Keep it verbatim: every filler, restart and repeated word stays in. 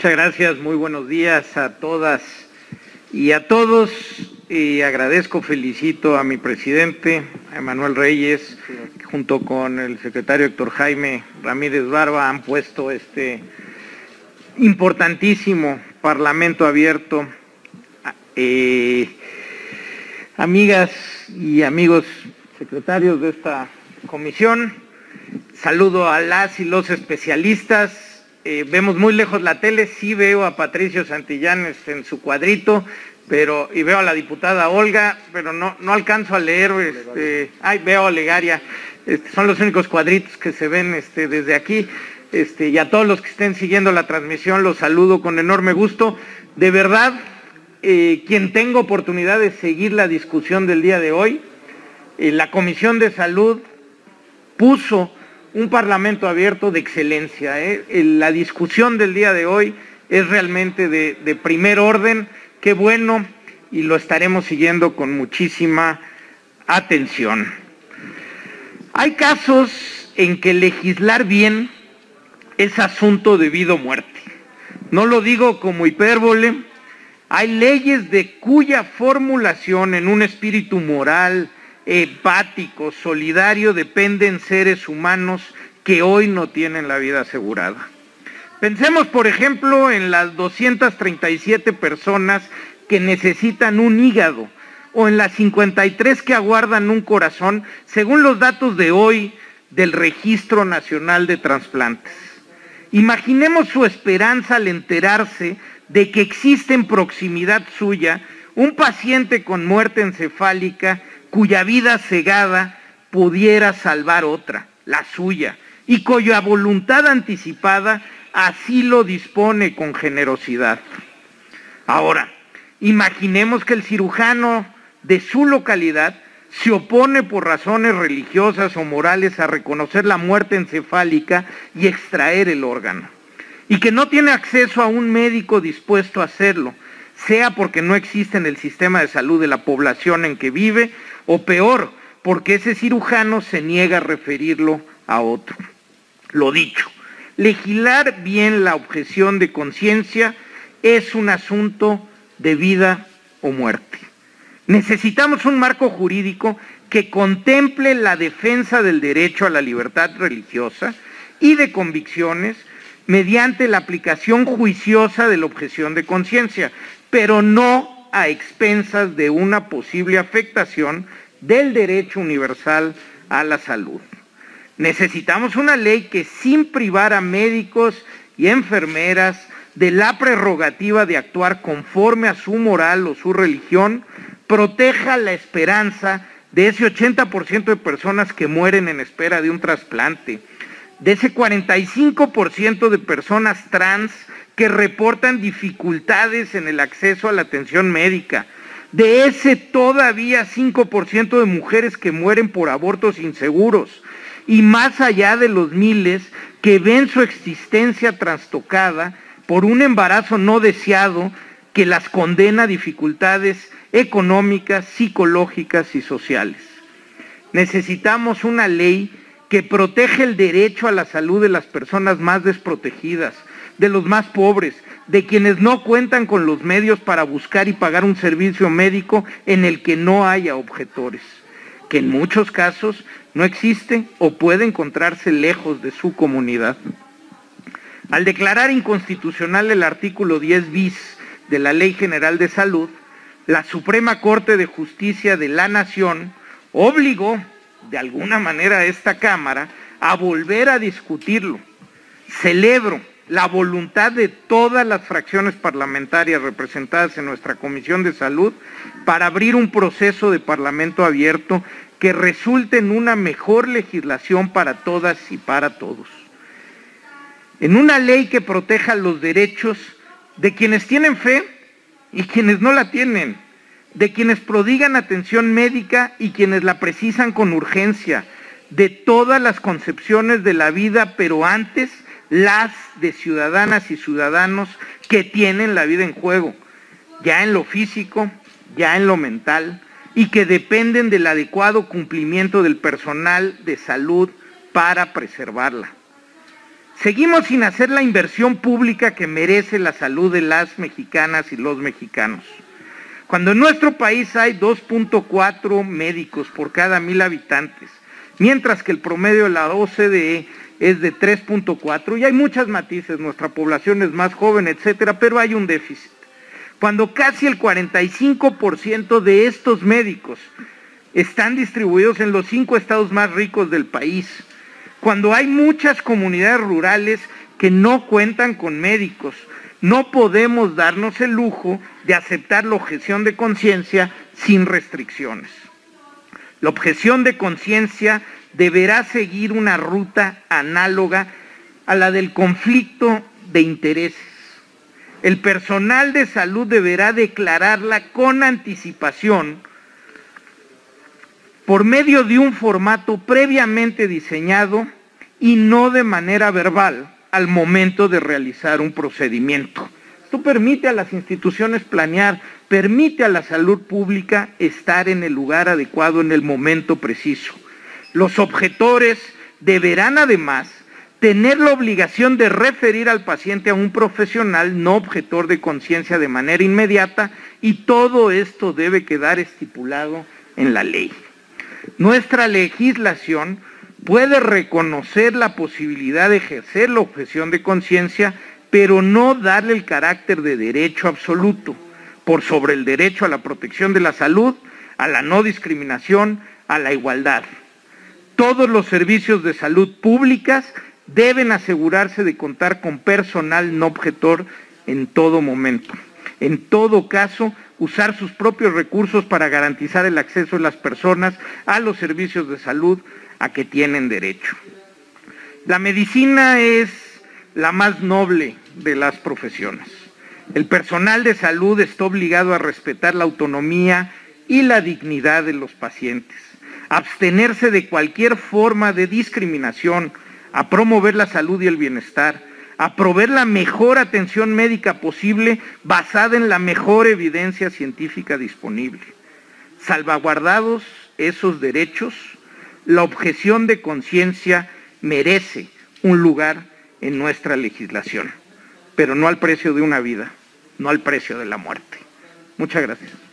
Muchas gracias, muy buenos días a todas y a todos. Y agradezco, felicito a mi presidente, a Emanuel Reyes, que junto con el secretario Héctor Jaime Ramírez Barba han puesto este importantísimo Parlamento abierto. Eh, amigas y amigos secretarios de esta comisión, saludo a las y los especialistas. Eh, vemos muy lejos la tele, sí veo a Patricio Santillanes en su cuadrito, pero y veo a la diputada Olga, pero no no alcanzo a leer, este, ay, veo a Legaria, este, son los únicos cuadritos que se ven este, desde aquí, este, y a todos los que estén siguiendo la transmisión los saludo con enorme gusto. De verdad, eh, quien tenga oportunidad de seguir la discusión del día de hoy, eh, la Comisión de Salud puso un Parlamento abierto de excelencia, ¿eh? La discusión del día de hoy es realmente de, de primer orden, qué bueno, y lo estaremos siguiendo con muchísima atención. Hay casos en que legislar bien es asunto de vida o muerte. No lo digo como hipérbole, hay leyes de cuya formulación en un espíritu moral, empático, solidario, dependen seres humanos que hoy no tienen la vida asegurada. Pensemos, por ejemplo, en las doscientas treinta y siete personas que necesitan un hígado o en las cincuenta y tres que aguardan un corazón, según los datos de hoy del Registro Nacional de Trasplantes. Imaginemos su esperanza al enterarse de que existe en proximidad suya un paciente con muerte encefálica cuya vida cegada pudiera salvar otra, la suya, y cuya voluntad anticipada así lo dispone con generosidad. Ahora, imaginemos que el cirujano de su localidad se opone por razones religiosas o morales a reconocer la muerte encefálica y extraer el órgano, y que no tiene acceso a un médico dispuesto a hacerlo, sea porque no existe en el sistema de salud de la población en que vive, o peor, porque ese cirujano se niega a referirlo a otro. Lo dicho, legislar bien la objeción de conciencia es un asunto de vida o muerte. Necesitamos un marco jurídico que contemple la defensa del derecho a la libertad religiosa y de convicciones mediante la aplicación juiciosa de la objeción de conciencia, pero no a expensas de una posible afectación del derecho universal a la salud. Necesitamos una ley que, sin privar a médicos y enfermeras de la prerrogativa de actuar conforme a su moral o su religión, proteja la esperanza de ese ochenta por ciento de personas que mueren en espera de un trasplante, de ese cuarenta y cinco por ciento de personas trans que reportan dificultades en el acceso a la atención médica, de ese todavía cinco por ciento de mujeres que mueren por abortos inseguros, y más allá de los miles que ven su existencia trastocada por un embarazo no deseado que las condena a dificultades económicas, psicológicas y sociales. Necesitamos una ley que protege el derecho a la salud de las personas más desprotegidas, de los más pobres, de quienes no cuentan con los medios para buscar y pagar un servicio médico en el que no haya objetores, que en muchos casos no existe o puede encontrarse lejos de su comunidad. Al declarar inconstitucional el artículo diez bis de la Ley General de Salud, la Suprema Corte de Justicia de la Nación obligó de alguna manera a esta Cámara a volver a discutirlo. Celebro la voluntad de todas las fracciones parlamentarias representadas en nuestra Comisión de Salud para abrir un proceso de Parlamento abierto que resulte en una mejor legislación para todas y para todos. En una ley que proteja los derechos de quienes tienen fe y quienes no la tienen, de quienes prodigan atención médica y quienes la precisan con urgencia, de todas las concepciones de la vida, pero antes las de ciudadanas y ciudadanos que tienen la vida en juego, ya en lo físico, ya en lo mental, y que dependen del adecuado cumplimiento del personal de salud para preservarla. Seguimos sin hacer la inversión pública que merece la salud de las mexicanas y los mexicanos. Cuando en nuestro país hay dos punto cuatro médicos por cada mil habitantes, mientras que el promedio de la O C D E es de tres punto cuatro, y hay muchas matices, nuestra población es más joven, etcétera, pero hay un déficit. Cuando casi el cuarenta y cinco por ciento de estos médicos están distribuidos en los cinco estados más ricos del país, cuando hay muchas comunidades rurales que no cuentan con médicos, no podemos darnos el lujo de aceptar la objeción de conciencia sin restricciones. La objeción de conciencia deberá seguir una ruta análoga a la del conflicto de intereses. El personal de salud deberá declararla con anticipación por medio de un formato previamente diseñado y no de manera verbal al momento de realizar un procedimiento. Esto permite a las instituciones planear, permite a la salud pública estar en el lugar adecuado en el momento preciso. Los objetores deberán además tener la obligación de referir al paciente a un profesional no objetor de conciencia de manera inmediata, y todo esto debe quedar estipulado en la ley. Nuestra legislación puede reconocer la posibilidad de ejercer la objeción de conciencia, pero no darle el carácter de derecho absoluto, por sobre el derecho a la protección de la salud, a la no discriminación, a la igualdad. Todos los servicios de salud públicas deben asegurarse de contar con personal no objetor en todo momento. En todo caso, usar sus propios recursos para garantizar el acceso de las personas a los servicios de salud a que tienen derecho. La medicina es la más noble de las profesiones. El personal de salud está obligado a respetar la autonomía y la dignidad de los pacientes, a abstenerse de cualquier forma de discriminación, a promover la salud y el bienestar, a proveer la mejor atención médica posible basada en la mejor evidencia científica disponible. Salvaguardados esos derechos, la objeción de conciencia merece un lugar en nuestra legislación, pero no al precio de una vida, no al precio de la muerte. Muchas gracias.